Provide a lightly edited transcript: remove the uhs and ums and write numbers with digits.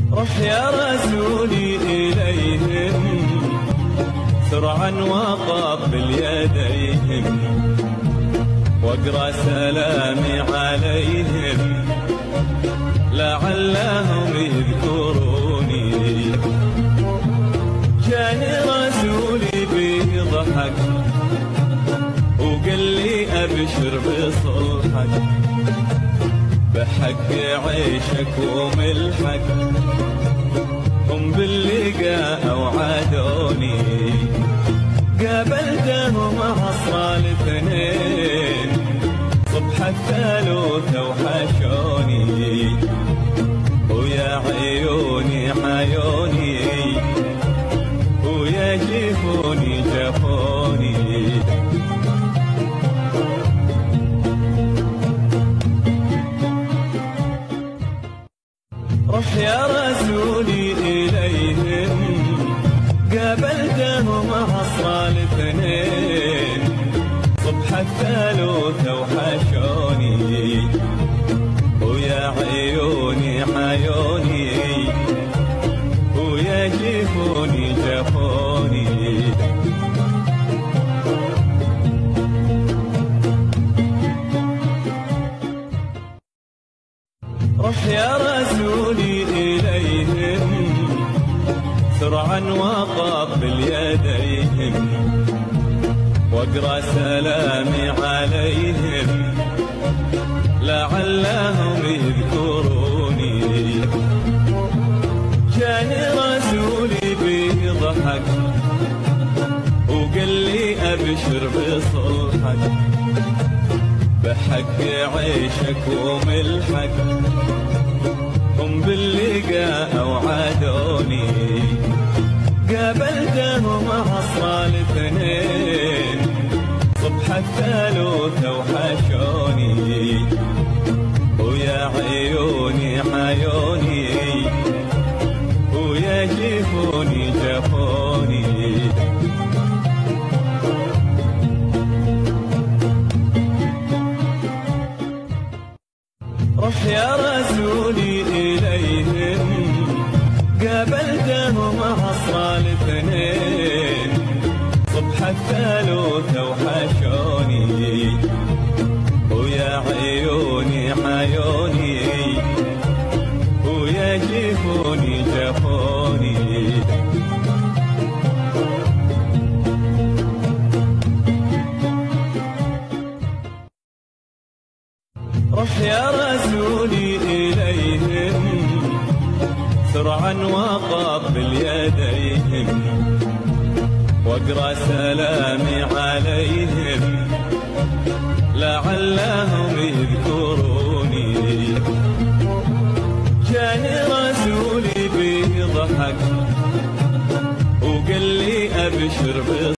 رح يا رسولي إليهم سرعا وقبل يديهم، واقرأ سلامي عليهم لعلهم يذكروني. جاني رسولي بيضحك وقال لي أبشر بصلحك، بحق عيشك وملحك هم باللقاء وعدوني. قابلتهم عصر الاثنين صبح الثالوث وحشوني، ويا عيوني عيوني ويا جفوني جفوني. رح يا رسولي إليهم قابلتهم عصر الاثنين صبح الثالوث وحشوني، ويا عيوني عيوني ويا جفوني جفوني. رح يا رسولي إليهم سرعا وقبل يديهم، واقرأ سلامي عليهم لعلهم يذكروني. جاني رسولي بيضحك وقال لي أبشر بصلحك، بحق عيشك وملحك هم باللقاء وعدوني. قابلتهم عصر الاثنين صبح الثالوث وحشوني، ويا عيوني عيوني ويا جفوني جفوني. رح يا رسولي إليهم قابلتهم عصر الاثنين صبح الثالوث وحشوني، ويا عيوني عيوني ويا جفوني جفوني. رح يا رسولي إليهم سرعا وقبل يديهم، واقرأ سلامي عليهم لعلهم يذكروني. جاني رسولي بيضحك وقال لي أبشر